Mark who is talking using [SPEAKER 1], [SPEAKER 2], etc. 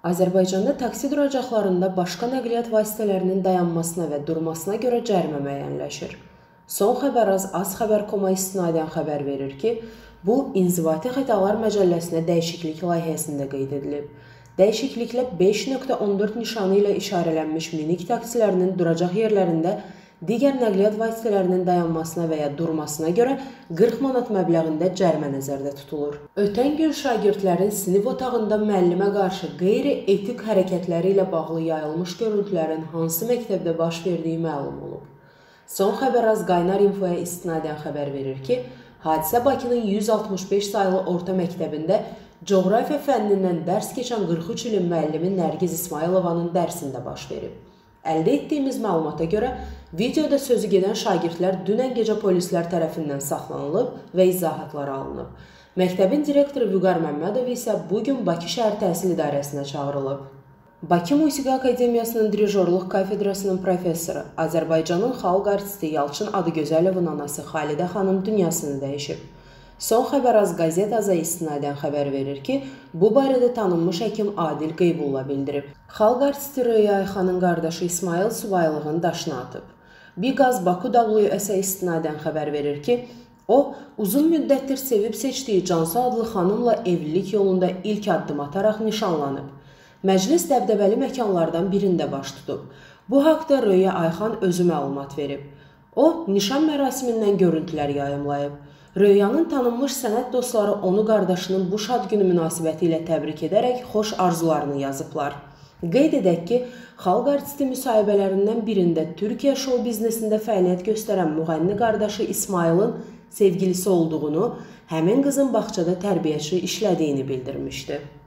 [SPEAKER 1] Azərbaycanda taksi duracaqlarında başqa nəqliyyat vasitələrinin dayanmasına və durmasına görə cərimə müəyyənləşir. Son xəbər az xəbər.com-a istinadən xəbər verir ki, bu İnzibati Xətalar Məcəlləsinə dəyişiklik layihəsində qeyd edilib. Dəyişikliklə 5.14 nişanı ilə işarələnmiş minik taksilərinin duracaq yerlərində digər nəqliyyat vasitələrinin dayanmasına və ya durmasına görə 40 manat məbləğində cərimə nəzərdə tutulur. Ötən gün şagirdlərin sinif otağında müəllimə qarşı qeyri-etik hərəkətləri ilə bağlı yayılmış görüntülərin hansı məktəbdə baş verdiyi məlum olub. Son xəbər Qaynar infoya istinadən xəbər verir ki, hadisə Bakının 165 sayılı orta məktəbində coğrafiya fənnindən dərs keçən 43 ilin müəllimi Nərgiz İsmailovanın dərsində baş verib. Əldə etdiyimiz məlumata görə, videoda sözü gedən şagirdlər dünən gecə polislər tərəfindən saxlanılıb və izahatlar alınıb. Məktəbin direktoru Vüqar Məmmədov isə bugün Bakı Şəhər Təhsil İdarəsinə çağırılıb. Bakı Musiqi Akademiyasının Dirijorluq kafedrasının professoru, Azərbaycanın xalq artisti Yalçın Adıgözəlovun anası Xalidə xanım dünyasını dəyişib. Son xəbər Qazet.az-a istinadən xəbər verir ki, bu barədə tanınmış həkim Adil Qeybulla bildirib. Xalq artisti Röya Ayxanın qardaşı İsmail subaylığın daşını atıb. Biqaz Baku WS-ə istinadən xəbər verir ki, o, uzun müddətdir sevib seçdiyi Cansu adlı xanımla evlilik yolunda ilk addım ataraq nişanlanıb. Məclis dəbdəbəli məkanlardan birində baş tutub. Bu haqda Röya Ayxan özü məlumat verib. O, nişan mərasimindən görüntülər yayımlayıb. Röyanın tanınmış sənət dostları onu qardaşının bu şad günü münasibəti ilə təbrik edərək xoş arzularını yazıblar. Qeyd edək ki, xalq artisti müsahibələrindən birində Türkiyə şou biznesində fəaliyyət göstərən müğənni qardaşı İsmailin sevgilisi olduğunu, həmin qızın bağçada tərbiyəçi işlədiyini bildirmişdi.